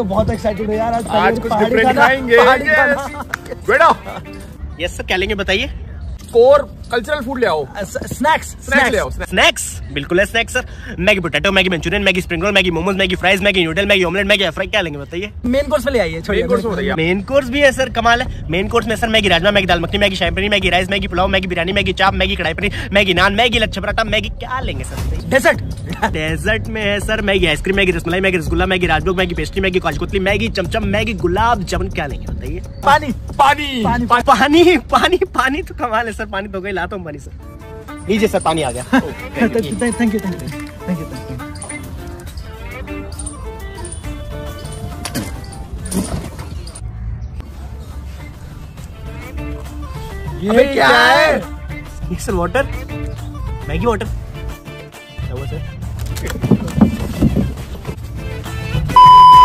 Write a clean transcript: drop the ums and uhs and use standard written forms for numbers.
तो बहुत एक्साइटेड हो यार, आज कुछ डिफरेंट खाएंगे। बेटा यस सर, क्या लेंगे बताइए। कोर कल्चरल फूड ले आओ। स्नैक्स ले आओ। स्नैक्स बिल्कुल है, snacks sir. Maggi potato, Maggi manchurian, Maggi spring roll, Maggi momos, Maggi fries, Maggi noodle, Maggi omelette, Maggi fry, क्या लेंगे बताइए। मेन कोर्स में ले आइए। मेन कोर्स भी है सर, कमाल है। मेन कोर्स में sir Maggi rajma, Maggi dal makhani, Maggi shahi paneer, Maggi rice, Maggi pulao, Maggi biryani, Maggi chaap, Maggi kadai paneer, Maggi naan, Maggi lachha paratha, Maggi क्या लेंगे सर। डेजर्ट में है sir Maggi ice cream, Maggi rasmalai, Maggi rasgulla, Maggi rajbhog, Maggi pastry, Maggi kaju katli, Maggi chamcham, Maggi gulab jamun, क्या लेंगे बताइए। पानी पानी पानी पानी पानी तो कमाल है सर, पानी तो गई लाता हूँ पानी सर। लीजिए सर, पानी आ गया। Thank you. ये क्या है? ये सर वाटर, मैगी वाटर।